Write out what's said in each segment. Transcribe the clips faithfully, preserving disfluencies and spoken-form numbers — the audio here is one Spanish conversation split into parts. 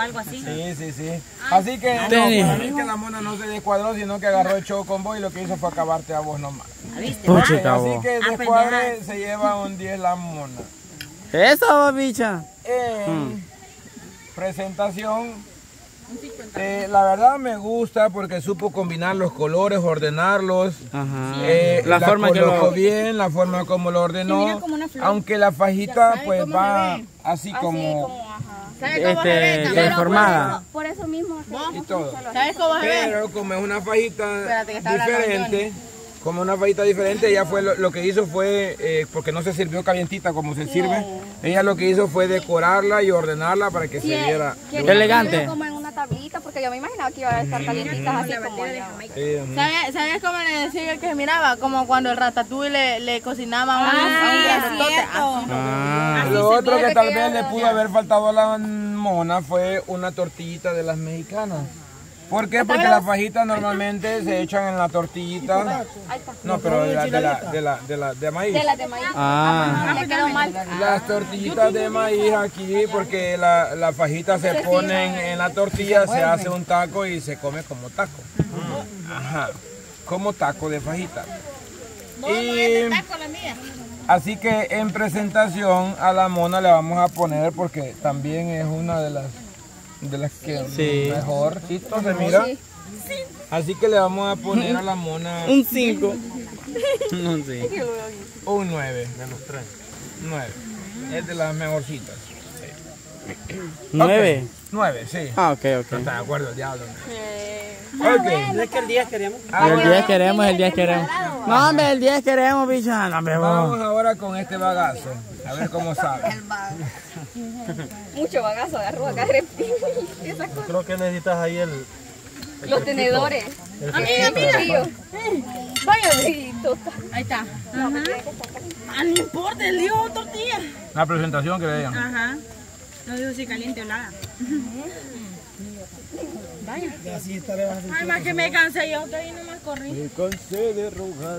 algo así. Sí, sí, sí. Así que no, para mí que la mona no se descuadró, sino que agarró el show con vos y lo que hizo fue acabarte a vos nomás. ¿Viste? Okay, así que descuadre se lleva un diez la mona. Eso, bicha. En mm. presentación, eh, la verdad me gusta porque supo combinar los colores, ordenarlos. Ajá. Eh, la, la forma que lo bien, la forma como lo ordenó. Aunque la fajita pues va así, así como, como este, deformada. Por eso, por eso mismo. Y todo. ¿Sabes cómo se ve? Pero como es una fajita diferente. Como una fajita diferente, ella fue lo, lo que hizo fue, eh, porque no se sirvió calientita como se sirve, no. Ella lo que hizo fue decorarla y ordenarla para que sí, se viera elegante. Como en una tablita, porque yo me imaginaba que iba a estar calientitas así como allá. Sí, ¿Sabes, ¿Sabes cómo le decía el que se miraba? Como cuando el ratatouille le, le cocinaba a un, ah, a un grandotote. Ah. Lo otro que tal vez le pudo haber faltado a la mona fue una tortillita de las mexicanas. ¿Por qué? Porque las fajitas normalmente se echan en la tortillita. No, pero de la de la de la de, la, de maíz. De la de maíz. Ah. Le quedó mal. Las tortillitas de maíz aquí, porque la, la fajita se ponen en la tortilla, se hace un taco y se come como taco. Ajá. Como taco de fajita. Y así que en presentación a la mona le vamos a poner, porque también es una de las de las que sí. mejorcito se mira. Sí. Así que le vamos a poner a la mona un cinco. Un cinco. O un nueve de los tres. nueve. Es de las mejorcitas. Sí. ¿nueve? Okay. nueve, sí. Ah, ok, ok. No está de acuerdo el diablo. No. Ok. No es que el diez queremos. Ah, el diez queremos, el diez queremos. No, hombre, el diez queremos, bicha. No, hombre, vamos ahora con este bagazo. A ver cómo sabe. Mucho bagazo, agarró acá. Creo que necesitas ahí el... el Los tenedores. El amiga, mira. Vaya, ahí está. No, ah, no importa, el lío tortilla. La presentación que le digan. Ajá. No digo si caliente o nada. Vaya. Y así estaré más. Ay, más que me cansé yo, que ahí nomás corrí. Me cansé de rogar.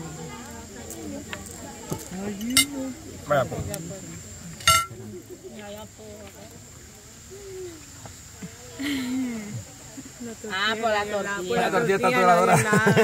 Vaya, pues. Ah, por la tortilla. La tortilla está toradora.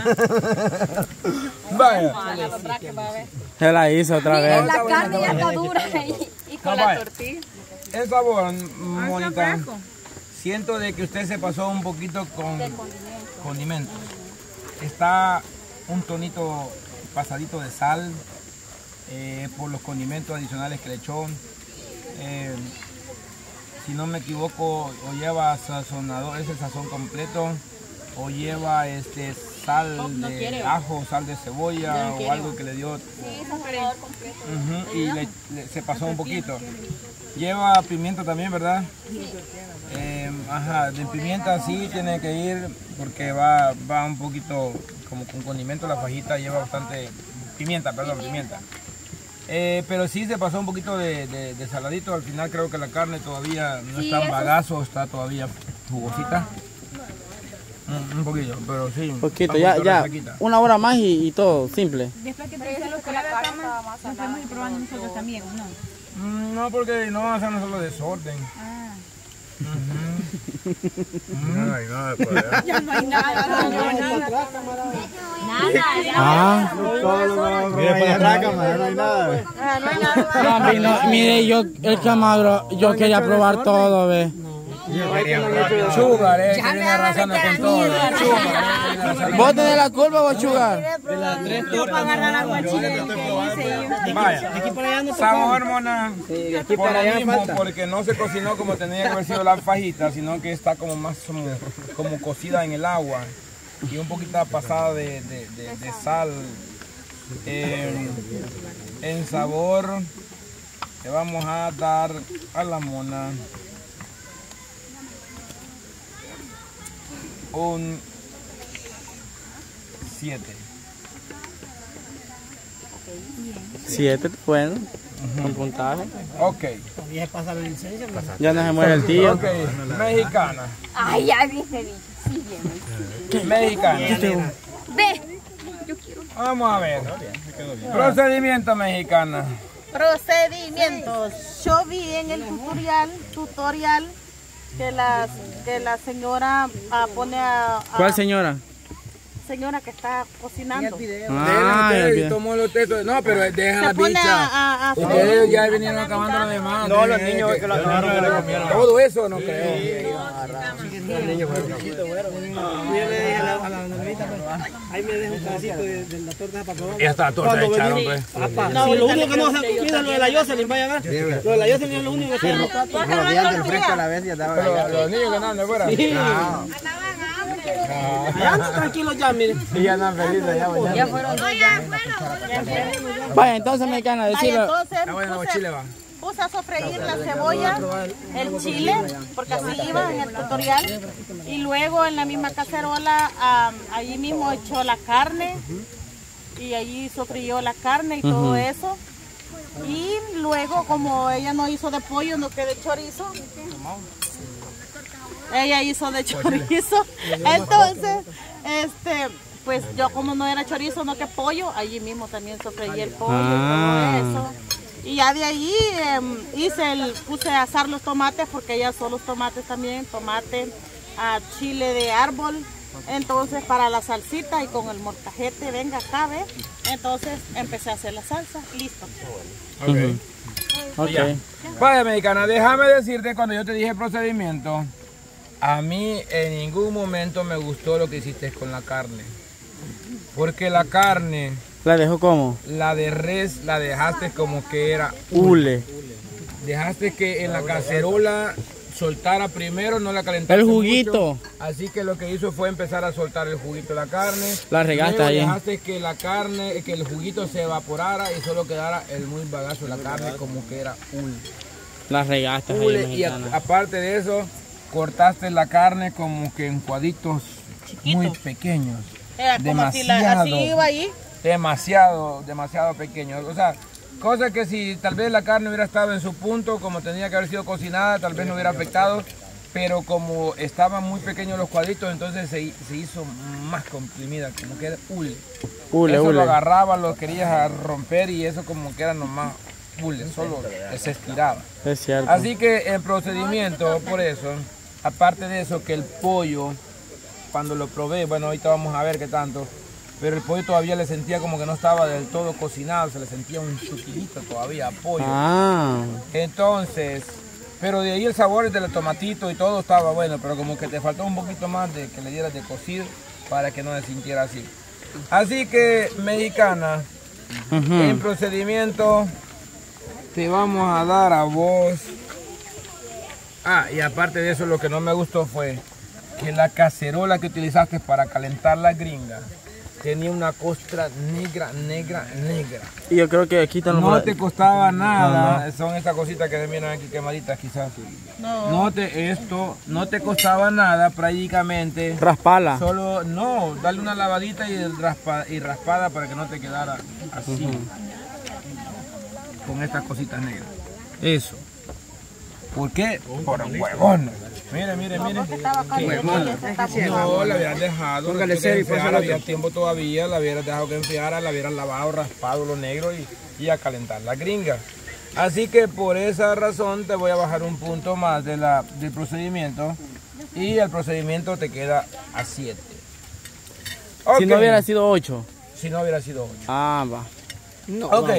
Vaya. Se la hizo otra vez. La carne ya está dura y, y con la tortilla. El sabor, monita. Siento de que usted se pasó un poquito con condimentos. Está un tonito pasadito de sal eh, por los condimentos adicionales que le echó. Eh, si no me equivoco, o lleva sazonador, es el sazón completo, o lleva este sal no, no de quiere. ajo, sal de cebolla, no o algo que le dio. Sí, sazonador completo. Uh-huh, y le, le, se pasó un poquito. Lleva pimienta también, ¿verdad? Sí. Eh, ajá, de pimienta sí tiene que ir porque va, va un poquito como con condimento, la fajita lleva bastante pimienta, perdón, pimienta. Eh, pero sí se pasó un poquito de, de, de saladito, al final creo que la carne todavía no sí, está en bagazo, está todavía jugosita. Mm, un poquillo, pero sí. Un poquito, ya, ya, una hora más y, y todo, simple. Después que te hice los colores de cama, nos podemos ir probando nosotros también, ¿o no? Mm, no, porque no vamos a hacer solo desorden. Ah. Uh-huh. No, no hay nada por allá. Ya no hay nada, no, no hay nada. Nada, ya. Ah. Mire para atrás, cámara, no hay nada. Ah, no hay nada. No, no, mire, yo, el camadro, yo quería probar todo, ve. Sugar, eh, que viene arrasando con todo. Sugar, ¿Vos tenés la culpa, vos, Sugar? De las tres tortas. Para agarrar la guachilla que vaya, sabor, mona, por lo mismo, porque no se cocinó como tenía que haber sido la fajita, sino que está como más como, como cocida en el agua y un poquito pasada de, de, de, de sal. Eh, en sabor le vamos a dar a la mona un siete. siete, bueno, uh-huh. Un puntaje. Ok. Ya no se muere el tío. Ok, mexicana. Ay, ya viste, bicho. Sí, bien. Mexicana. Ve. Yo quiero. Vamos a ver. Procedimiento mexicana. Procedimientos. Yo vi en el tutorial, tutorial que la, que la señora ah, pone a, a... ¿Cuál señora? Señora que está cocinando. Ah, el y video. tomó los textos. No, pero deja la Se pone bicha. a... a, a Ustedes ya vinieron acabando los demás. No, los niños que lo acabaron. Todo eso no creo. Yo le dije a la, a la doñita, pues, ahí me deja un pedacito de, de la torta para probar. Y hasta la torta Cuando echaron, venimos- pues. Apa, no, lo único que no se ha comido es lo de la Jocelyn, vaya a ver. Lo de la Jocelyn es lo único que está. No, días del frente a la vez ya estaba. Pero los niños que andan de fuera. Sí. Ah. Ya anda tranquilo ya, mire. Y ya andan felices, ya, pues, ya. Vaya, entonces, mexicana, Vaya, decirlo. entonces Ah, bueno, puse, Chile va. puse a sofreír la cebolla, el chile, porque así iba en el tutorial. Y luego en la misma cacerola, um, allí mismo echó la carne. Y allí sofrió la carne y todo eso. Y luego, como ella no hizo de pollo, no que de chorizo. Ella hizo de chorizo. Entonces, este, pues yo como no era chorizo, no que pollo, allí mismo también sofreí el pollo Ah. y todo eso. Y ya de allí em, hice el, puse a asar los tomates, porque ella son los tomates también, tomate, a chile de árbol. Entonces para la salsita y con el molcajete, venga acá, ve. Entonces empecé a hacer la salsa, listo. Ok. Ok. Vaya, mexicana, déjame decirte, cuando yo te dije el procedimiento, a mí en ningún momento me gustó lo que hiciste con la carne. Porque la carne, ¿La dejó como? la de res, la dejaste como que era Hule. Dejaste que en la cacerola soltara primero, no la calentaste El juguito. mucho. Así que lo que hizo fue empezar a soltar el juguito de la carne. La regaste Luego ahí. dejaste que la carne, que el juguito se evaporara y solo quedara el muy bagazo de la carne como que era hule. La regaste ahí, Hule, y mexicana. a- aparte de eso, cortaste la carne como que en cuadritos muy pequeños. Era como si la, así iba allí. Demasiado, demasiado pequeños. O sea, cosa que si tal vez la carne hubiera estado en su punto, como tenía que haber sido cocinada, tal vez no hubiera afectado. Pero como estaban muy pequeños los cuadritos, entonces se, se hizo más comprimida, como que era hule. Hule, Eso lo hule. agarrabas, lo querías romper y eso como que era nomás hule, solo se estiraba. Es cierto. Así que el procedimiento, por eso, aparte de eso, que el pollo, cuando lo probé, bueno, ahorita vamos a ver qué tanto, pero el pollo todavía le sentía como que no estaba del todo cocinado, se le sentía un sutilito todavía a pollo. Ah. Entonces, pero de ahí el sabor del tomatito y todo estaba bueno, pero como que te faltó un poquito más de que le dieras de cocido para que no se sintiera así. Así que, mexicana, Ujú. en procedimiento te vamos a dar a vos. Ah, y aparte de eso, lo que no me gustó fue que la cacerola que utilizaste para calentar la gringa tenía una costra negra, negra, negra. Y yo creo que quítalo. No por- te costaba nada, son estas cositas que se miran aquí quemaditas quizás. No. No te, esto no te costaba nada prácticamente. Raspala. Solo, no, darle una lavadita y, raspa, y raspada para que no te quedara así. Con estas cositas negras. Eso. ¿Por qué? Por huevón. Mire, mire, mire. Estaba caliente, se está No, la hubieras dejado. Póngale que serio y enfriara, pásalo había otro. tiempo todavía, la hubieras dejado que enfriara, la hubieras lavado, raspado lo negro y, y a calentar la gringa. Así que por esa razón te voy a bajar un punto más de la, del procedimiento y el procedimiento te queda a siete. Si no hubiera sido ocho. Si no hubiera sido ocho. Ah, va. Ok.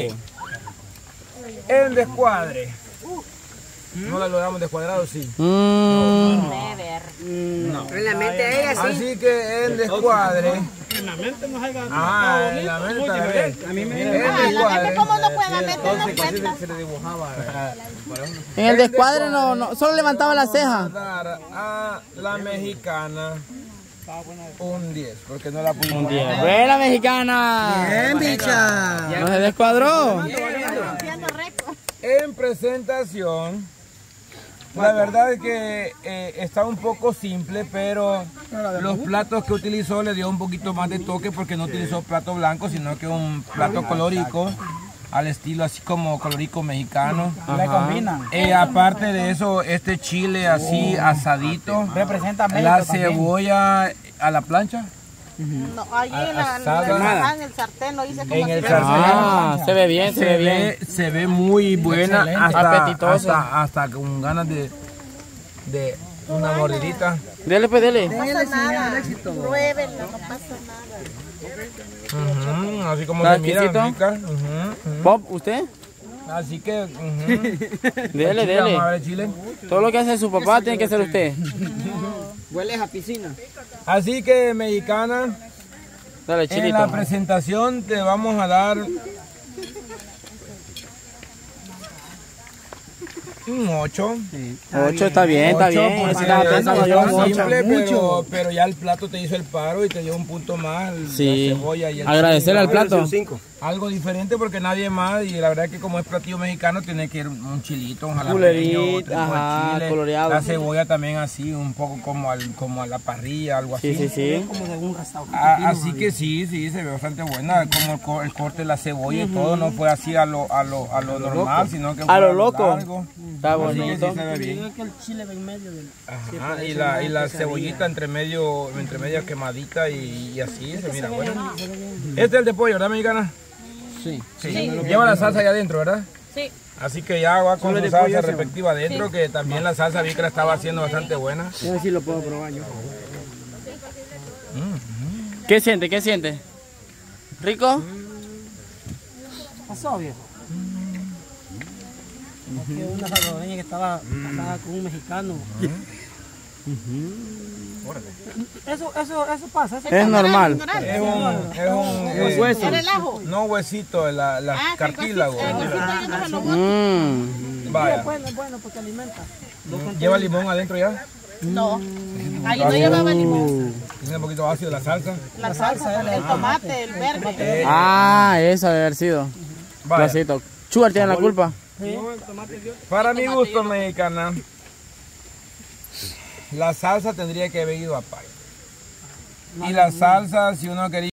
El descuadre. ¿No lo logramos descuadrado? Sí. Mm. En la mente de ella sí. Así que el descuadre. En la mente nos haya Ah, en la mente está bien. A mí me El Ah, la gente descuadre. como no puede, la mente no Entonces, casi cuenta. se le dibujaba. En el descuadre no, no, solo levantaba la ceja. Dar a la mexicana un diez, porque no la pudimos. Buena mexicana. Bien, bicha. No se descuadró. Haciendo récord. En presentación, la verdad es que eh, está un poco simple, pero los platos que utilizó le dio un poquito más de toque porque no utilizó plato blanco, sino que un plato colorico, al estilo así como colorico mexicano. Le combinan. Eh, aparte de eso, este chile así asadito, Representa la cebolla a la plancha. No, allí en, la, en, Asada. la- en el sartén lo hice como En si el fuera- sartén. Ah, se ve bien, se ve bien. Se ve muy buena, Excelente. hasta, Apetitosa. hasta, hasta con ganas de, de una mordidita. Dele, pues, dele. No pasa nada. Pruébenlo, no pasa nada. Ujú, así como ¿Está se mira, exquisito? rica. Ujú, ujú. Pop, ¿usted? Así que, ujú. Dele, Chile, vamos a dele. ver el chile. Todo lo que hace su papá tiene que hacer usted. Hueles a piscina. Así que, mexicana, Dale, en la chilito. presentación te vamos a dar un ocho. Ocho está bien, está Ocho, bien. porque Eso estaba ya pensando no yo, está un ocho. simple, pero, pero ya el plato te hizo el paro y te dio un punto más. Sí. La cebolla y el Agradecerle chile. al plato. Algo diferente porque nadie más, y la verdad es que como es platillo mexicano tiene que ir un chilito, un jalapeño, Culerito, otro tipo de ajá, chile, coloreado. la cebolla también así, un poco como, al, como a la parrilla, algo así. Sí, sí, sí. Como de un restaurante. Ah, así que sí, sí, se ve bastante buena, como el, co- el corte de la cebolla y todo, no fue así a lo, a lo, a lo normal, sino que fue A lo loco. largo. Está Así que sí bonito. se ve Yo bien. digo que el chile va en medio del... Ajá, y la, y la cebollita entre medio, entre medio quemadita y, y así, se mira bueno. Este es el de pollo, ¿verdad, mexicana? Sí. Sí. Lleva la salsa allá adentro, ¿verdad? Sí. Así que ya va con Solo su de salsa pollo ese, respectiva adentro, que también la salsa vi que la estaba haciendo bastante buena. A ver si lo puedo probar yo. ¿Qué siente? ¿Qué siente? ¿Rico? Pasó, viejo. Es que una salvadoreña que estaba casada con un mexicano. Eso, eso, eso pasa. Eso Es normal. Es un, es un eh, hueso. ¿Era el ajo? no huesito, la, la Ah, sí, cartílago. el huesito yo no se lo boto. Mmm. Vaya, es bueno, es bueno porque alimenta. lleva limón adentro ya. No. Ahí no llevaba limón. Tiene un poquito ácido la salsa. La salsa, el tomate, el verde. Ah, eso debe haber sido. Vaya. Placito. Chugar tiene la culpa. Para mi gusto, mexicana, la salsa tendría que haber ido aparte. Y la salsa, si uno quería